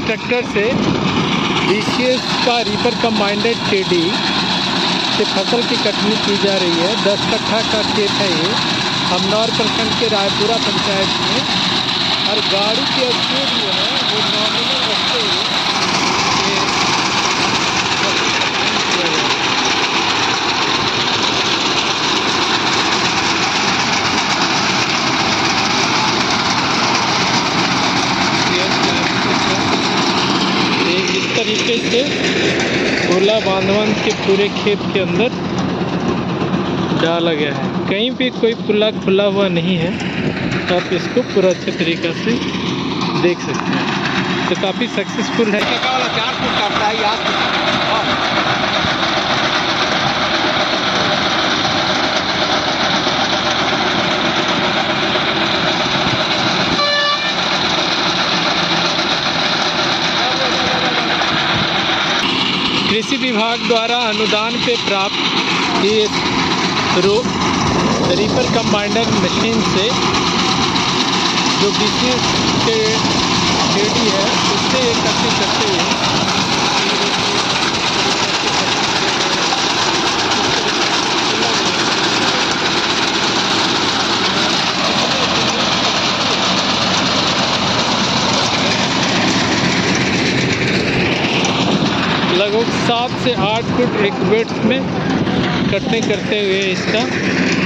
Tractor से BCS का reaper combined teddy से फसल की कटनी की जा रही है। 10 कट्ठा का खेत है ये अमनौर प्रखंड के रायपुरा पंचायत में। और गाड़ी की स्पीड जो है वो नॉमिनल रखते हुए इस तरीके से गोला बांधवन के पूरे खेत के अंदर डाला गया है। कहीं भी कोई पुल्ला खुला हुआ नहीं है, तो आप इसको पूरा अच्छे तरीक़े से देख सकते हैं। तो काफ़ी सक्सेसफुल है। कृषि विभाग द्वारा अनुदान पे प्राप्त ये रीपर कंबाइंडर मशीन से जो BCS के टेडी है उससे कटनी करते हुए लगभग 7 से 8 फुट एक वेट्स में कटनी करते हुए इसका